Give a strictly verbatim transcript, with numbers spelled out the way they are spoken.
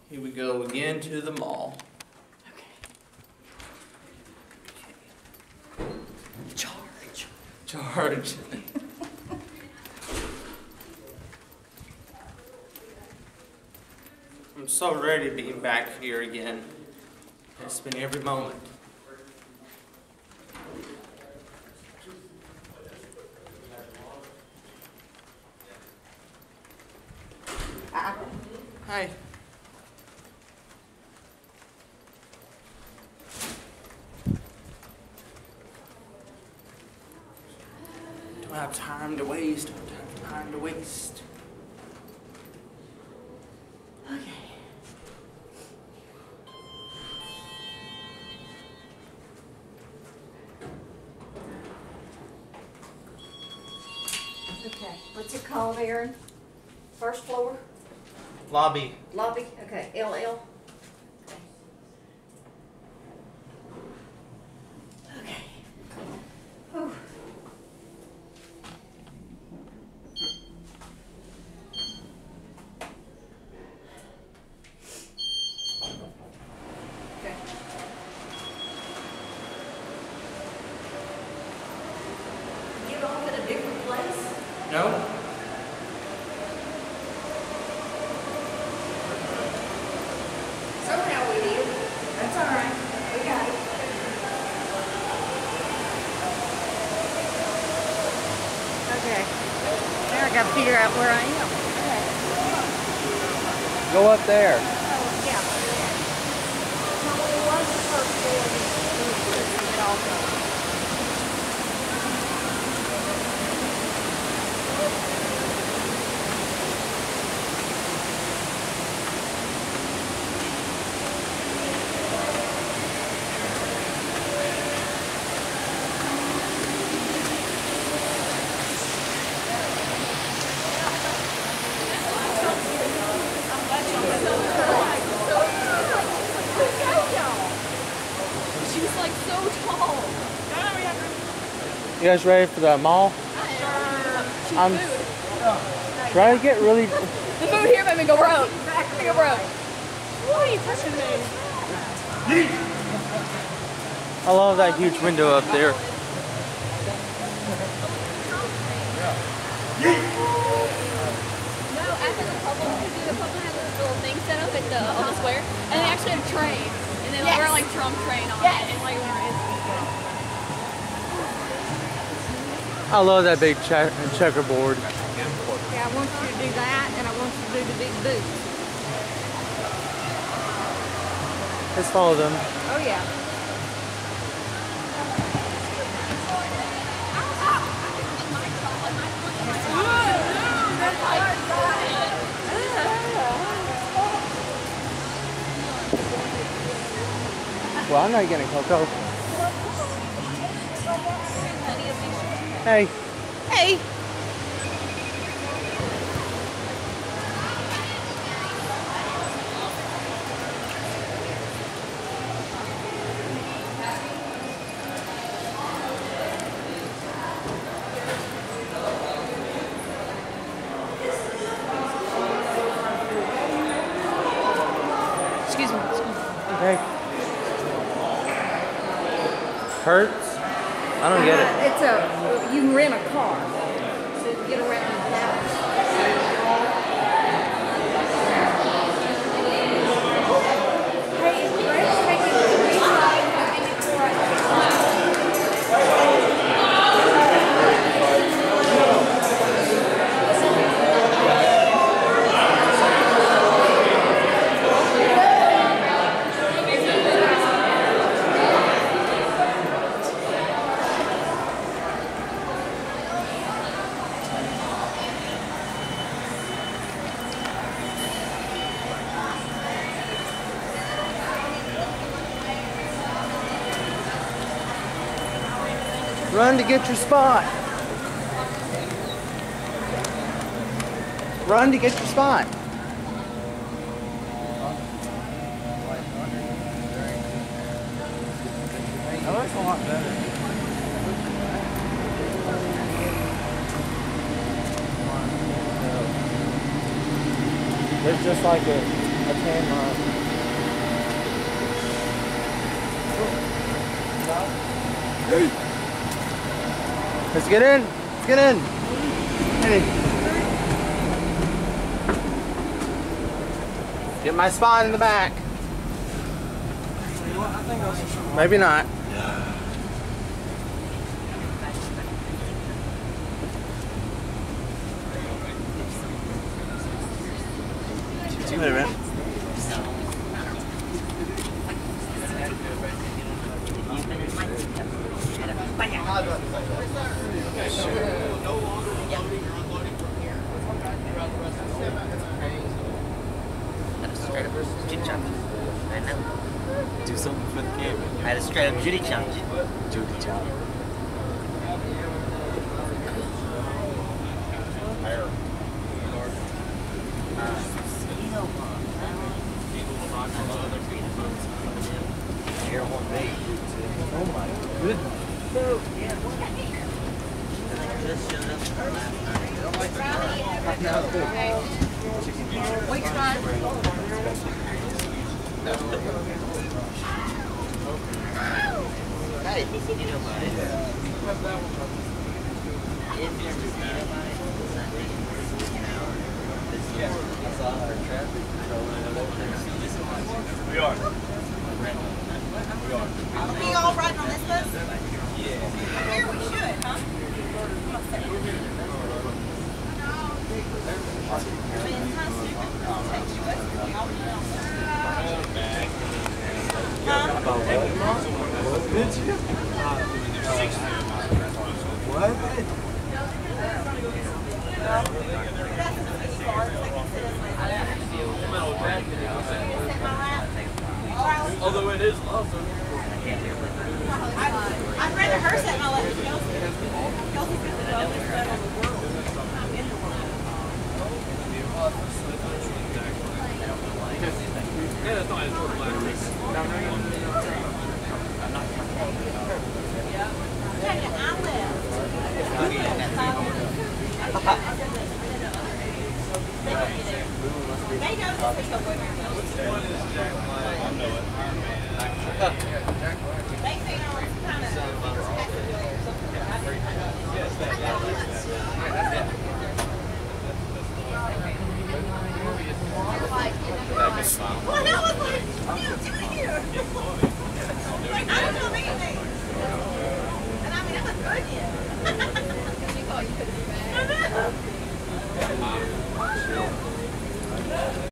Here we go again to the mall. Okay. Charge. Charge. I'm so ready to be back here again. It's been every moment. Hi. Hi. Don't have time to waste. Don't have time to waste. Okay. Okay, what's it called, Aaron? First floor? Lobby. Lobby? Okay, L L? Okay. Whew. Okay. Get off at a different place? No? Somehow we did. That's all right. We got it. Okay. Now I gotta figure out where I am. Okay. Go up there. Oh, yeah. No, it was the first floor. It was also. She's like so tall. You guys ready for the mall? I'm trying to get really. The food here made me go broke. Made me go broke. Why are you pushing me? I love that huge window up there. No, after the Publix, because the Publix has this little thing set up at the on the square, and they actually have a train, and they Yes. wear like Trump train on Yes. it, and like where it's I love that big che checkerboard. Yeah, I want you to do that, and I want you to do the big boots. Let's follow them. Oh, yeah. Well, I'm not getting Coco. Hey. Hey. Excuse me. Excuse me. Okay. Hurts? I don't get it. Uh, it's a, you can rent a car to get around the house. Hey, is Rex taking the recycling Run to get your spot. Run to get your spot. That looks a lot better. There's just like a Let's get in. Let's get in. Hey. Get my spot in the back. Maybe not. Wait a minute. Straight up Judy challenge. I know. Do something for the camera. I had a straight up Judy challenge. Judy challenge. Oh my goodness. Hey, you know about it. If you're just you know about it, it's not taking an hour. This is all our traffic control. We are. Are we all riding on this bus? Yeah. Here we should, huh? Although it is awesome. I'd rather her sit in my lap than Kelsey. Kelsey's got the lowest butt on the world. In the world. Yeah, that's not his work. Tanya, I left. They know that they go with her. They think I was kind of spectacular or something.